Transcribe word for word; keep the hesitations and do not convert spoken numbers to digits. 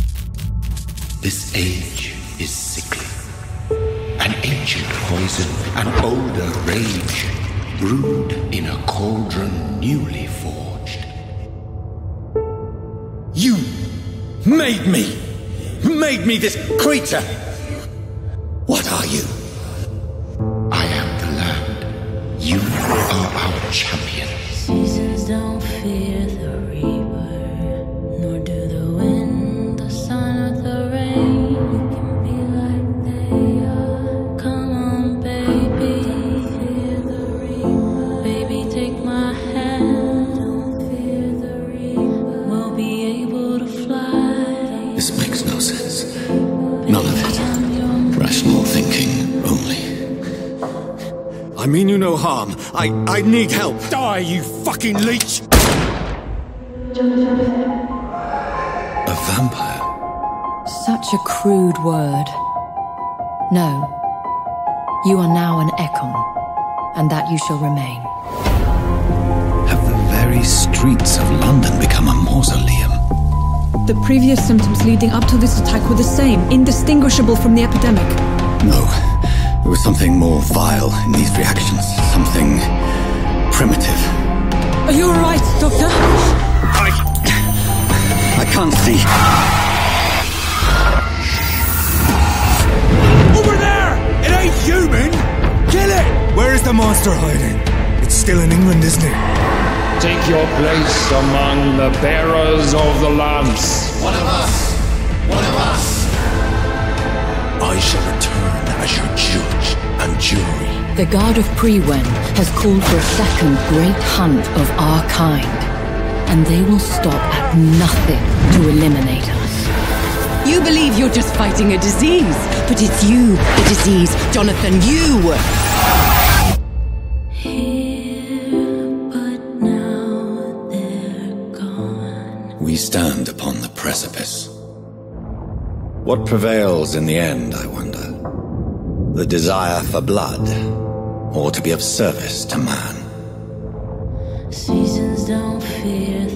This age is sickly. An ancient poison, an older rage, brewed in a cauldron newly forged. You made me! Made me this creature! What are you? I am the land. You are our champion. Seasons don't fear the reaper, nor do the wind, the sun, or the rain. You can be like they are. Come on, baby, fear the reaper. Baby, take my hand. Don't fear the reaper. We'll be able to fly. This makes no sense. None of it. Rational thinking only. I mean you no harm. I, I need help. Die, you fucking leech! A vampire? Such a crude word. No. You are now an Ekon, and that you shall remain. Have the very streets of London become a mausoleum? The previous symptoms leading up to this attack were the same, indistinguishable from the epidemic. No. There was something more vile in these reactions. Something primitive. Are you alright, Doctor? I... I can't see. Over there! It ain't human! Kill it! Where is the monster hiding? It's still in England, isn't it? Take your place among the bearers of the lamps. One of us! One of us! I shall return as your judge and jury. The God of Priwen has called for a second great hunt of our kind, and they will stop at nothing to eliminate us. You believe you're just fighting a disease, but it's you, the disease, Jonathan, you! Here, but now they're gone. We stand upon the precipice. What prevails in the end, I wonder? The desire for blood, or to be of service to man? Seasons don't fear